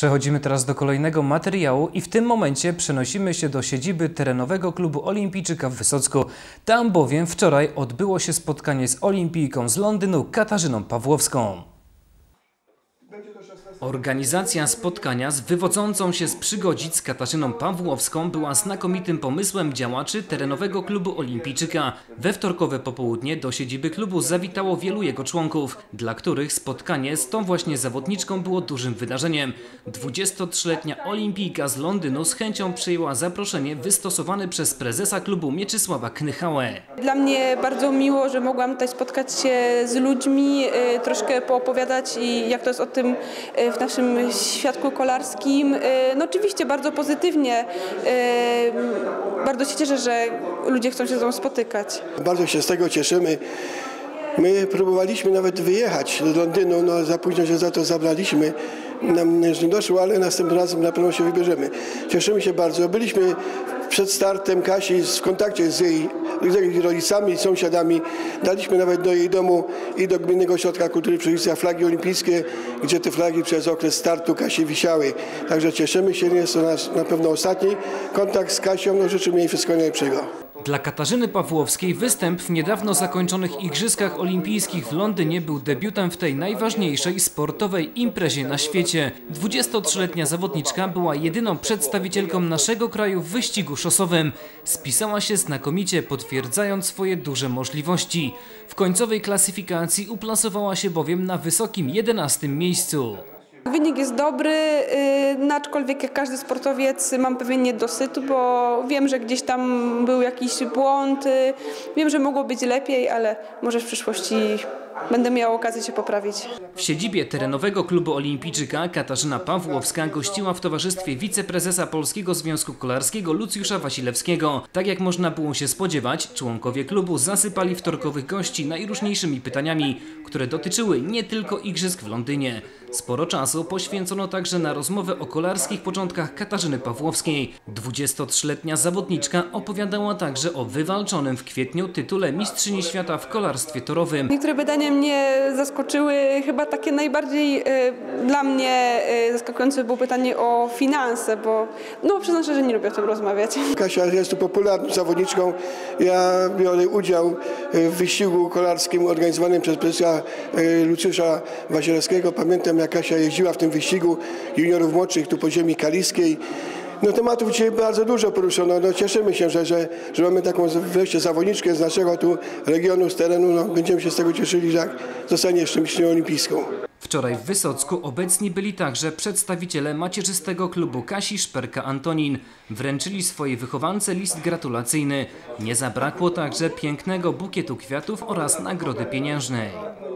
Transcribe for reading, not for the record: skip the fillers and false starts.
Przechodzimy teraz do kolejnego materiału i w tym momencie przenosimy się do siedziby terenowego klubu Olimpijczyka w Wysocku. Tam bowiem wczoraj odbyło się spotkanie z olimpijką z Londynu Katarzyną Pawłowską. Organizacja spotkania z wywodzącą się z Przygodzic Katarzyną Pawłowską była znakomitym pomysłem działaczy terenowego klubu Olimpijczyka. We wtorkowe popołudnie do siedziby klubu zawitało wielu jego członków, dla których spotkanie z tą właśnie zawodniczką było dużym wydarzeniem. 23-letnia olimpijka z Londynu z chęcią przyjęła zaproszenie wystosowane przez prezesa klubu Mieczysława Knychałę. Dla mnie bardzo miło, że mogłam tutaj spotkać się z ludźmi, troszkę poopowiadać i jak to jest o tym w naszym świadku kolarskim. No oczywiście bardzo pozytywnie. Bardzo się cieszę, że ludzie chcą się ze mną spotykać. Bardzo się z tego cieszymy. My próbowaliśmy nawet wyjechać do Londynu, no za późno się za to zabraliśmy. Nam nie doszło, ale następnym razem na pewno się wybierzemy. Cieszymy się bardzo. Byliśmy przed startem Kasi w kontakcie z jej rodzicami i sąsiadami. Daliśmy nawet do jej domu i do Gminnego Ośrodka Kultury Przyjścia flagi olimpijskie, gdzie te flagi przez okres startu Kasi wisiały. Także cieszymy się, nie jest to nasz na pewno ostatni kontakt z Kasią. No, życzymy jej wszystkiego najlepszego. Dla Katarzyny Pawłowskiej występ w niedawno zakończonych Igrzyskach Olimpijskich w Londynie był debiutem w tej najważniejszej sportowej imprezie na świecie. 23-letnia zawodniczka była jedyną przedstawicielką naszego kraju w wyścigu szosowym. Spisała się znakomicie, potwierdzając swoje duże możliwości. W końcowej klasyfikacji uplasowała się bowiem na wysokim 11. miejscu. Wynik jest dobry, aczkolwiek jak każdy sportowiec mam pewien niedosyt, bo wiem, że gdzieś tam był jakiś błąd, wiem, że mogło być lepiej, ale może w przyszłości będę miała okazję się poprawić. W siedzibie terenowego klubu Olimpijczyka Katarzyna Pawłowska gościła w towarzystwie wiceprezesa Polskiego Związku Kolarskiego Lucjusza Wasilewskiego. Tak jak można było się spodziewać, członkowie klubu zasypali wtorkowych gości najróżniejszymi pytaniami, które dotyczyły nie tylko igrzysk w Londynie. Sporo czasu poświęcono także na rozmowę o kolarskich początkach Katarzyny Pawłowskiej. 23-letnia zawodniczka opowiadała także o wywalczonym w kwietniu tytule Mistrzyni Świata w kolarstwie torowym. Niektóre pytania mnie zaskoczyły. Chyba takie najbardziej dla mnie zaskakujące było pytanie o finanse, bo przyznam szczerze, że nie lubię o tym rozmawiać. Kasia jest tu popularną zawodniczką. Ja biorę udział w wyścigu kolarskim organizowanym przez prezesa Lucjusza Wasilewskiego. Pamiętam, jak Kasia jeździła w tym wyścigu juniorów młodszych tu po ziemi kaliskiej. Tematów dzisiaj bardzo dużo poruszono. Cieszymy się, że mamy taką wreszcie zawodniczkę z naszego tu regionu, z terenu. Będziemy się z tego cieszyli, że zostanie jeszcze mistrzynią olimpijską. Wczoraj w Wysocku obecni byli także przedstawiciele macierzystego klubu Kasi Szperka-Antonin. Wręczyli swojej wychowance list gratulacyjny. Nie zabrakło także pięknego bukietu kwiatów oraz nagrody pieniężnej.